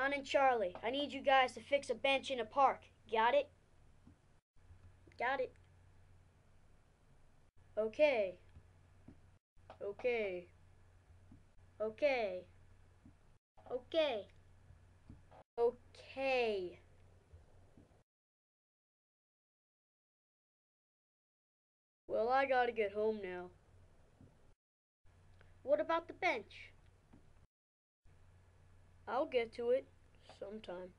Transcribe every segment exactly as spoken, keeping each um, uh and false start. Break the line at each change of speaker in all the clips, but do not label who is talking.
John and Charlie, I need you guys to fix a bench in a park. Got it? Got it. Okay. Okay. Okay. Okay. Okay. Well, I gotta get home now. What about the bench? I'll get to it sometime.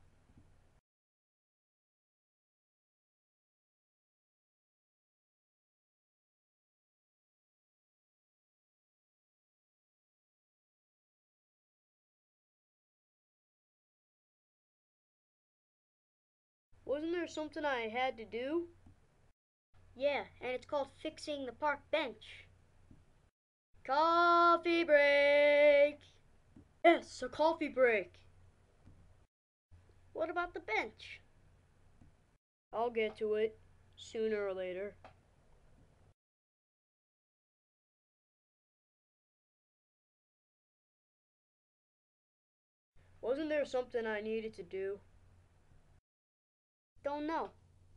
Wasn't there something I had to do? Yeah, and it's called fixing the park bench. Coffee break! Yes, a coffee break. What about the bench? I'll get to it sooner or later. Wasn't there something I needed to do? Don't know.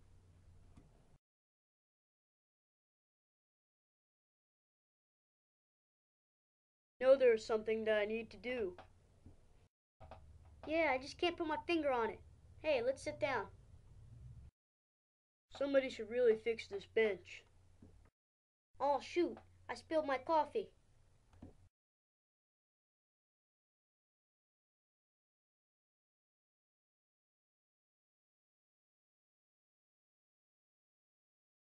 Know there's something that I need to do. Yeah, I just can't put my finger on it. Hey, let's sit down. Somebody should really fix this bench. Oh, shoot, I spilled my coffee.